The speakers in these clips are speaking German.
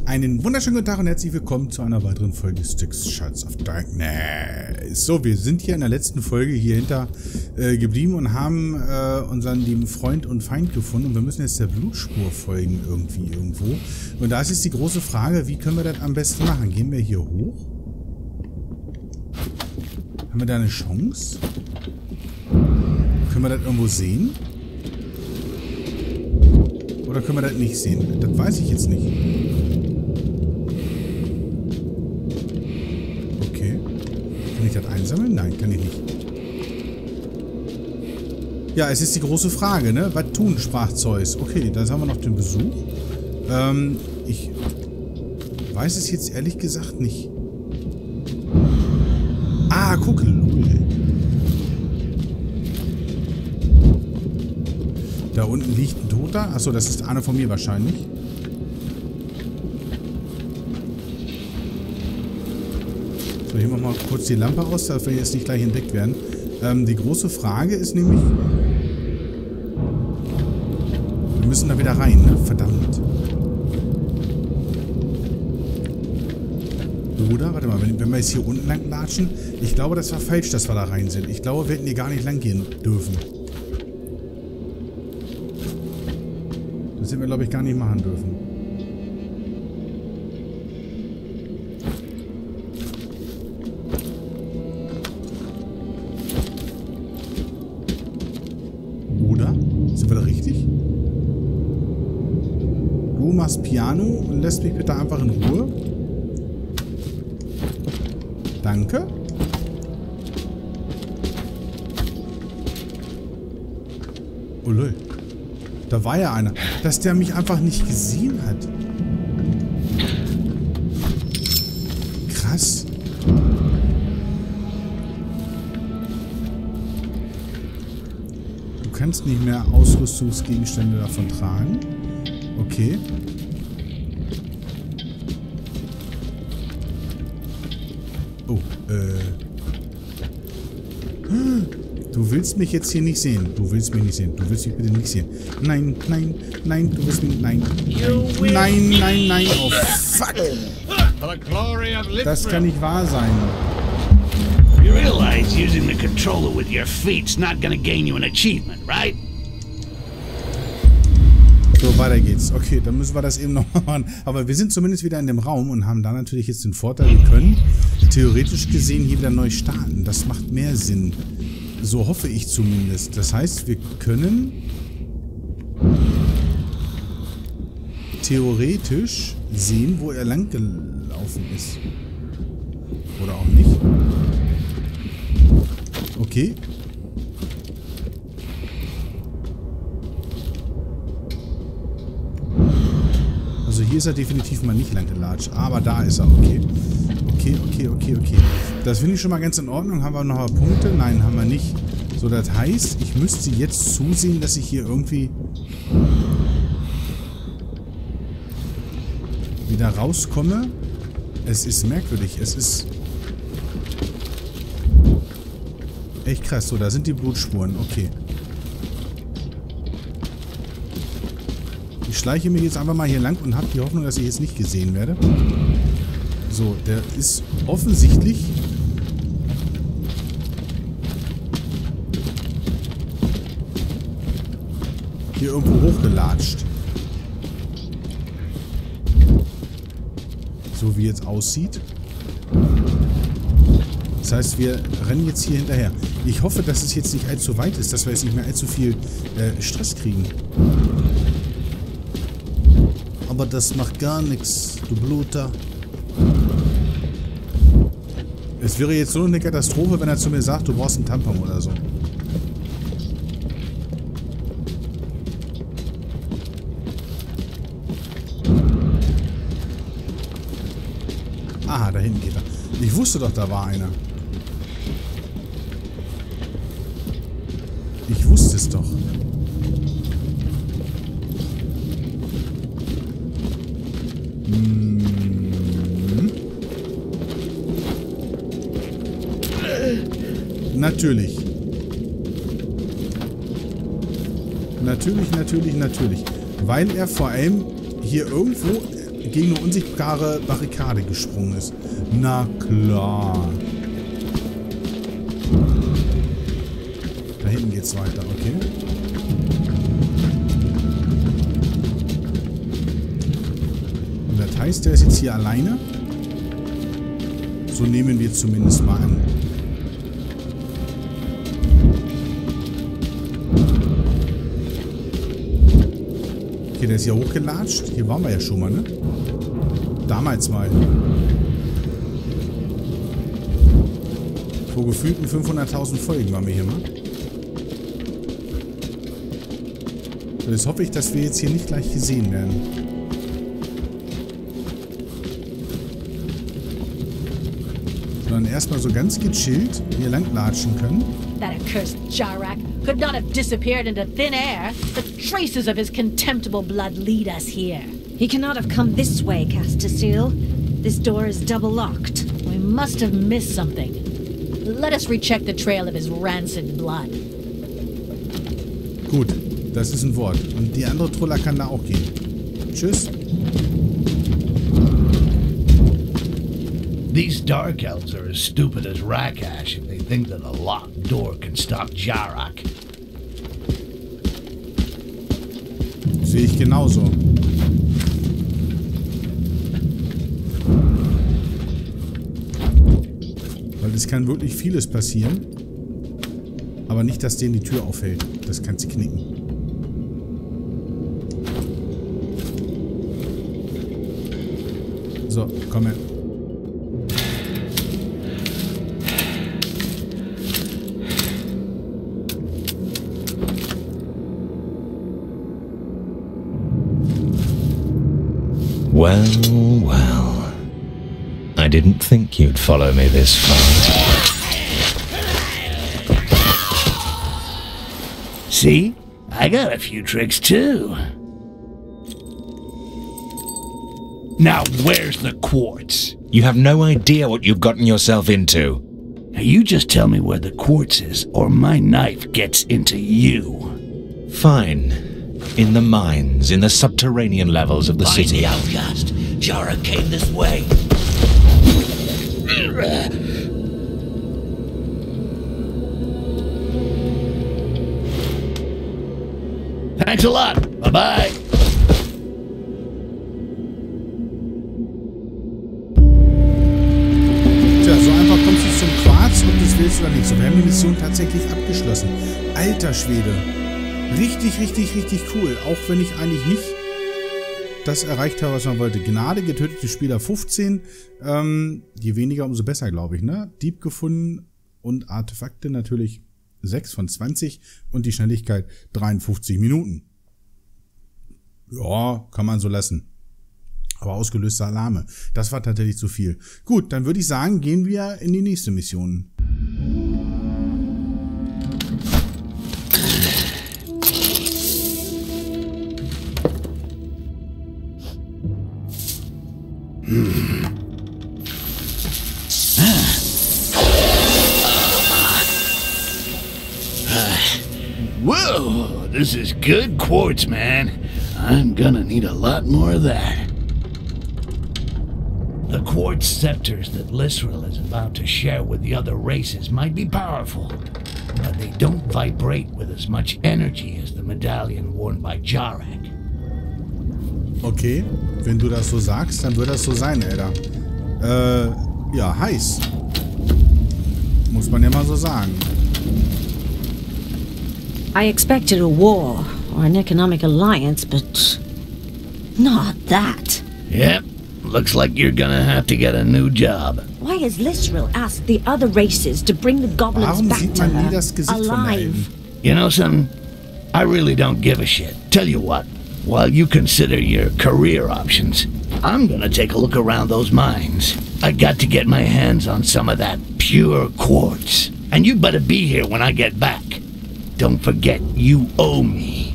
Einen wunderschönen guten Tag und herzlich willkommen zu einer weiteren Folge Styx Shards of Darkness. So, wir sind hier in der letzten Folge hier hinter geblieben und haben unseren lieben Freund und Feind gefunden. Und wir müssen jetzt der Blutspur folgen irgendwo. Und da ist jetzt die große Frage, wie können wir das am besten machen? Gehen wir hier hoch? Haben wir da eine Chance? Können wir das irgendwo sehen? Oder können wir das nicht sehen? Das weiß ich jetzt nicht. Kann ich das einsammeln? Nein, kann ich nicht. Ja, es ist die große Frage, ne? Was tun, sprach Zeus. Okay, da haben wir noch den Besuch. Ich weiß es jetzt ehrlich gesagt nicht. Ah, guck. Da unten liegt ein Toter. Achso, das ist einer von mir wahrscheinlich. So, hier machen wir mal kurz die Lampe aus, dass wir jetzt nicht gleich entdeckt werden. Die große Frage ist nämlich... Wir müssen da wieder rein, ne? Verdammt. Oder, warte mal, wenn wir jetzt hier unten lang latschen, ich glaube, das war falsch, dass wir da rein sind. Ich glaube, wir hätten hier gar nicht lang gehen dürfen. Das hätten wir, glaube ich, gar nicht machen dürfen. Sind wir da richtig? Du machst Piano und lässt mich bitte einfach in Ruhe. Danke. Oh lol. Da war ja einer. Dass der mich einfach nicht gesehen hat. Krass. Du kannst nicht mehr Ausrüstungsgegenstände davon tragen. Okay. Oh, Du willst mich jetzt hier nicht sehen. Du willst mich nicht sehen. Du willst mich bitte nicht sehen. Nein, nein, nein, du willst mich... Nein, nein, nein, nein, nein. Oh, fuck. Das kann nicht wahr sein. You realize using the controller with your feet's not gonna gain you an achievement, right? So, weiter geht's. Okay, dann müssen wir das eben nochmal machen. Aber wir sind zumindest wieder in dem Raum und haben da natürlich jetzt den Vorteil, wir können theoretisch gesehen hier wieder neu starten. Das macht mehr Sinn. So hoffe ich zumindest. Das heißt, wir können theoretisch sehen, wo er lang gelaufen ist. Oder auch nicht. Okay. Also hier ist er definitiv mal nicht lang gelatscht. Aber da ist er. Okay. Okay. Das finde ich schon mal ganz in Ordnung. Haben wir noch Punkte? Nein, haben wir nicht. So, das heißt, ich müsste jetzt zusehen, dass ich hier irgendwie wieder rauskomme. Es ist merkwürdig. Es ist echt krass. So, da sind die Blutspuren. Okay. Ich schleiche mich jetzt einfach mal hier lang und habe die Hoffnung, dass ich jetzt nicht gesehen werde. So, der ist offensichtlich hier irgendwo hochgelatscht. So wie jetzt aussieht. Das heißt, wir rennen jetzt hier hinterher. Ich hoffe, dass es jetzt nicht allzu weit ist, dass wir jetzt nicht mehr allzu viel Stress kriegen. Aber das macht gar nichts, du Bluter. Es wäre jetzt so eine Katastrophe, wenn er zu mir sagt, du brauchst einen Tampon oder so. Aha, da hinten geht er. Ich wusste doch, da war einer. Ich wusste es doch. Natürlich. Natürlich. Weil er vor allem hier irgendwo gegen eine unsichtbare Barrikade gesprungen ist. Na klar. Da hinten geht's weiter, okay. Und das heißt, der ist jetzt hier alleine? So nehmen wir zumindest mal an. Okay, der ist ja hochgelatscht. Hier waren wir ja schon mal, ne? Damals mal. Vor gefühlten 500.000 Folgen waren wir hier mal. Und jetzt hoffe ich, dass wir jetzt hier nicht gleich gesehen werden. Sondern erstmal so ganz gechillt hier lang latschen können. That accursed Jarak could not have disappeared into thin air. The traces of his contemptible blood lead us here. He cannot have come this way, Castaseel. This door is double locked. We must have missed something. Let us recheck the trail of his rancid blood. Gut, das ist ein Wort. Und die andere Troller kann da auch gehen. Tschüss. These Dark Elves are as stupid as Rakash if they think that a locked door can stop Jarak. Sehe ich genauso. Weil es kann wirklich vieles passieren. Aber nicht, dass denen die Tür auffällt. Das kann sie knicken. So, komm her. Well, well. I didn't think you'd follow me this far. See? I got a few tricks too. Now where's the quartz? You have no idea what you've gotten yourself into. Now you just tell me where the quartz is, or my knife gets into you. Fine. In the mines, in the subterranean levels of the Find city. the outcast. Jarak came this way. Thanks a lot. Bye-bye. Tja, so einfach kommst du zum Quarz und das willst du oder nicht. So, wir haben die Mission tatsächlich abgeschlossen. Alter Schwede. Richtig, richtig, richtig cool. Auch wenn ich eigentlich nicht das erreicht habe, was man wollte. Gnade, getötete Spieler 15. Je weniger, umso besser, glaube ich, ne? Dieb gefunden und Artefakte natürlich 6 von 20 und die Schnelligkeit 53 Minuten. Ja, kann man so lassen. Aber ausgelöste Alarme. Das war tatsächlich zu viel. Gut, dann würde ich sagen, gehen wir in die nächste Mission. Whoa, this is good quartz, man. I'm gonna need a lot more of that. The quartz scepters that Lisril is about to share with the other races might be powerful, but they don't vibrate with as much energy as the medallion worn by Jarak. Okay, wenn du das so sagst, dann wird das so sein, Alter. Ja, heiß. Muss man ja mal so sagen. I expected a war or an economic alliance, but not that. Yep, looks like you're gonna have to get a new job. Why has Lisril asked the other races to bring the goblins Warum back sieht to man nie her das Gesicht von der Elben? alive? You know something? I really don't give a shit. Tell you what, while you consider your career options, I'm gonna take a look around those mines. I got to get my hands on some of that pure quartz. And you better be here when I get back. Don't forget, you owe me.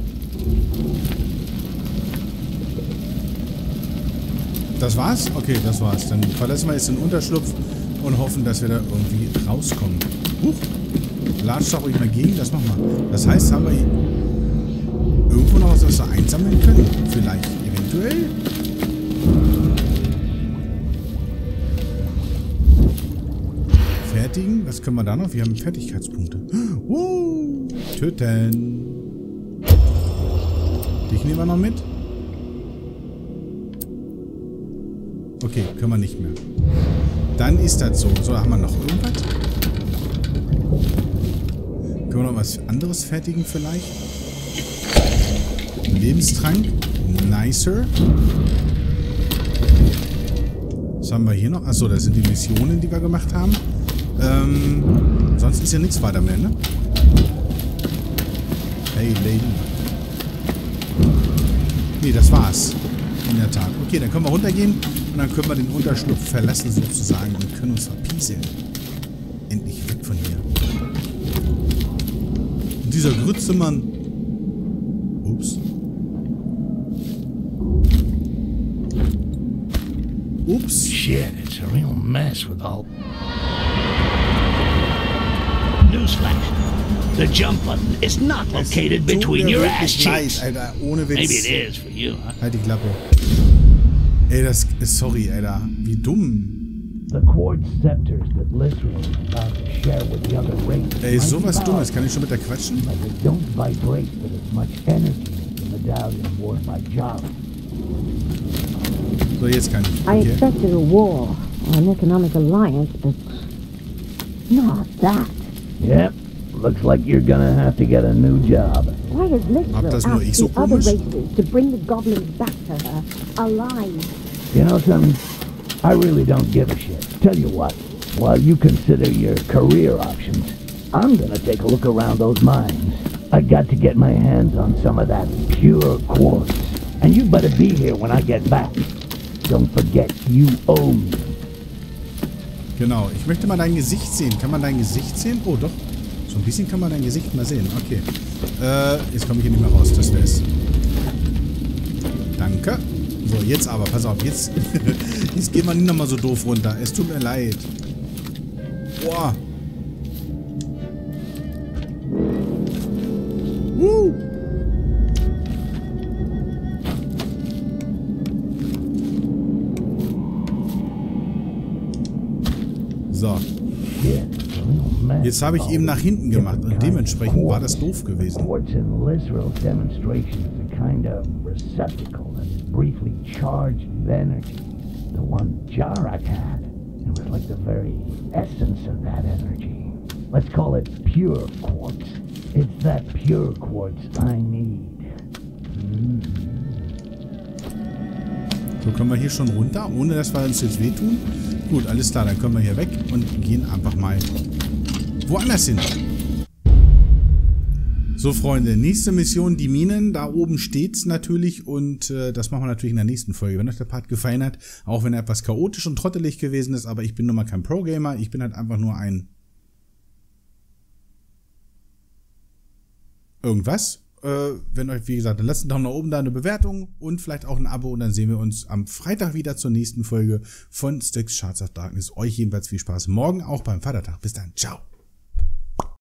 Das war's? Okay, das war's. Dann verlassen wir jetzt den Unterschlupf und hoffen, dass wir da irgendwie rauskommen. Huch! Latscht doch ruhig mal gegen, das machen wir. Das heißt, haben wir irgendwo noch was wir einsammeln können? Vielleicht, eventuell? fertigen. Was können wir da noch? Wir haben Fertigkeitspunkte. Töten. Dich nehmen wir noch mit. Okay, können wir nicht mehr. Dann ist das so. So, haben wir noch irgendwas? Können wir noch was anderes fertigen vielleicht? Lebenstrank. Nicer. Was haben wir hier noch? Achso, das sind die Missionen, die wir gemacht haben. Sonst ist ja nichts weiter mehr, ne? Hey, Lady. Nee, das war's. In der Tat. Okay, dann können wir runtergehen und dann können wir den Unterschlupf verlassen sozusagen und können uns verpieseln. Endlich weg von hier. Und dieser Grützemann. Ups. Ups. Shit, it's a real mess with all... Newsflash. The jump button is not located between your ass cheeks. Alter, ohne Witz. Maybe it is for you, huh? Halt die Klappe. Ey, das ist... Sorry, Alter. Wie dumm. The quartz scepters that Lizral is about to share with the other races. Ey, sowas Dummes. Kann ich schon mit der quatschen? But they don't vibrate with as much energy as the medallion worn by Jara. So, jetzt kann ich. I Okay. expected a war or an economic alliance, but not that. Yep. Looks like you're gonna have to get a new job. Why has Ab das Lizral nur ich so asked the other komisch? races to bring the goblins back to her alive? You know something? I really don't give a shit. Tell you what, while you consider your career options, I'm gonna take a look around those mines. I got to get my hands on some of that pure quartz. And you better be here when I get back. Don't forget, you owe me. Genau. Ich möchte mal dein Gesicht sehen. Kann man dein Gesicht sehen? Oh, doch. So ein bisschen kann man dein Gesicht mal sehen. Okay. Jetzt komme ich hier nicht mehr raus. Das wär's. Danke. So, jetzt aber. Pass auf. Jetzt geht man nicht nochmal so doof runter. Es tut mir leid. Boah. So. Jetzt habe ich eben nach hinten gemacht und dementsprechend war das doof gewesen. Quartz in Lizral's demonstration is a kind of receptacle that's briefly charged with energy. The one Jarak had. It was like the very essence of that energy. Let's call it pure quartz. It's that pure quartz I need. So, können wir hier schon runter, ohne dass wir uns jetzt wehtun? Gut, alles klar, dann können wir hier weg und gehen einfach mal woanders hin. So, Freunde, nächste Mission, die Minen. Da oben steht's natürlich und das machen wir natürlich in der nächsten Folge. Wenn euch der Part gefallen hat, auch wenn er etwas chaotisch und trottelig gewesen ist, aber ich bin nun mal kein Pro-Gamer, ich bin halt einfach nur ein irgendwas. Wenn euch, wie gesagt, dann lasst einen Daumen nach oben da, eine Bewertung und vielleicht auch ein Abo und dann sehen wir uns am Freitag wieder zur nächsten Folge von Styx Shards of Darkness. Euch jedenfalls viel Spaß morgen auch beim Vatertag. Bis dann, ciao.